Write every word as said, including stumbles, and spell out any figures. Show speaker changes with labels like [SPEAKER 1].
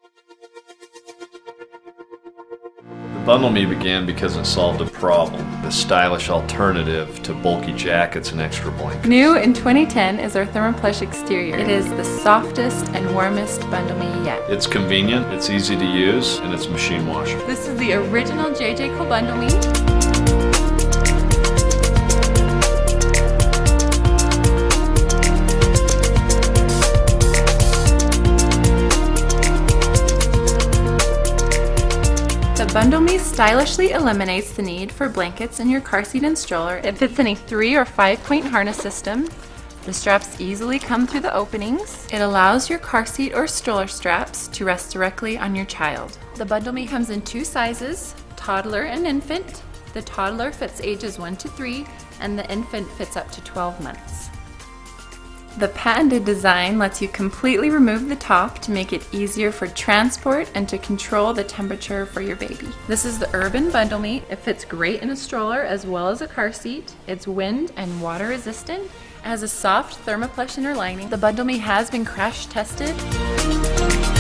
[SPEAKER 1] Bundleme began because it solved a problem, the stylish alternative to bulky jackets and extra blankets.
[SPEAKER 2] New in twenty ten is our thermaplush exterior. It is the softest and warmest Bundleme yet.
[SPEAKER 1] It's convenient, it's easy to use, and it's machine washable.
[SPEAKER 2] This is the original J J Co Bundleme. The Bundleme stylishly eliminates the need for blankets in your car seat and stroller. It fits in a three or five point harness system. The straps easily come through the openings. It allows your car seat or stroller straps to rest directly on your child. The Bundleme comes in two sizes, toddler and infant. The toddler fits ages one to three and the infant fits up to twelve months. The patented design lets you completely remove the top to make it easier for transport and to control the temperature for your baby. This is the Urban Bundleme. It fits great in a stroller as well as a car seat. It's wind and water resistant. It has a soft thermaplush inner lining. The Bundleme has been crash tested.